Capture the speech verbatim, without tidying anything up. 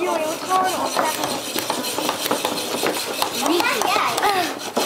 Joh, je moet gewoon opleggen. Wie ben jij?